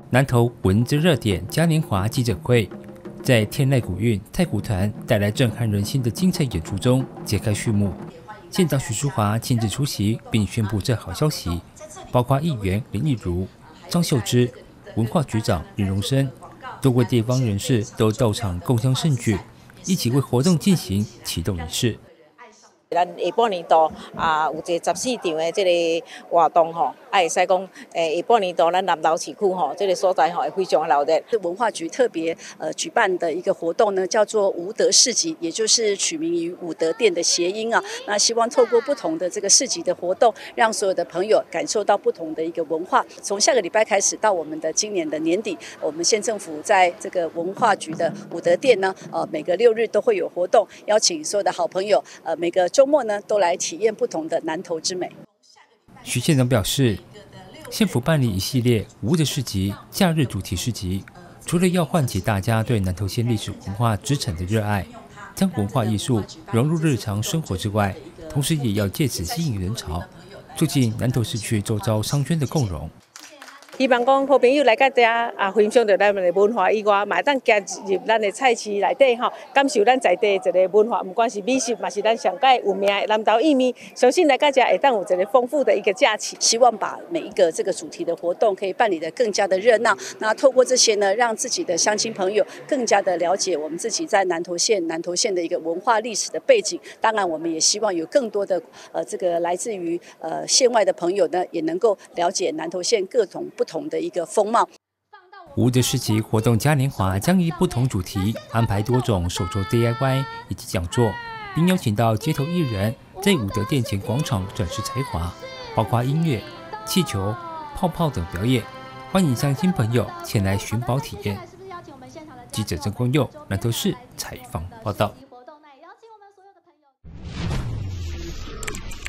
南投文资热点嘉年华记者会，在天籁古韵太鼓团带来震撼人心的精彩演出中揭开序幕。县长许淑华亲自出席，并宣布这好消息，包括议员林益如、张秀芝、文化局长林荣生，多位地方人士都到场共襄盛举，一起为活动进行启动仪式。 咱下半年度有一个14场的这个活动吼，会使讲下半年度咱南投市区吼，这个所在吼会非常热烈。 文化局特别举办的一个活动呢，叫做吴德市集，也就是取名于武德殿的谐音啊。那希望透过不同的这个市集的活动，让所有的朋友感受到不同的一个文化。从下个礼拜开始到我们的今年的年底，我们县政府在这个文化局的武德殿呢，每个6日都会有活动，邀请所有的好朋友，每个周末呢，都来体验不同的南投之美。 徐县长表示，县府办理一系列无的市集、假日主题市集，除了要唤起大家对南投县历史文化资产的热爱，将文化艺术融入日常生活之外，同时也要借此吸引人潮，促进南投市区周遭商圈的共融。 希望讲好朋友来到这分享到咱们的文化以外，嘛会当加入咱的菜市内底吼，感受咱在地一个文化，不管是美食，嘛是咱上界有名的南投薏米，相信来到这会当有一个丰富的一个假期。 希望把每一个这个主题的活动可以办理得更加的热闹。那透过这些呢，让自己的乡亲朋友更加的了解我们自己在南投县的一个文化历史的背景。当然，我们也希望有更多的这个来自于县外的朋友呢，也能够了解南投县各种不同的一个风貌。 吴德市集活动嘉年华将以不同主题安排多种手作 DIY 以及讲座，并邀请到街头艺人在武德殿前广场展示才华，包括音乐、气球、泡泡等表演，欢迎乡亲朋友前来寻宝体验。记者曾光佑南投市采访报道。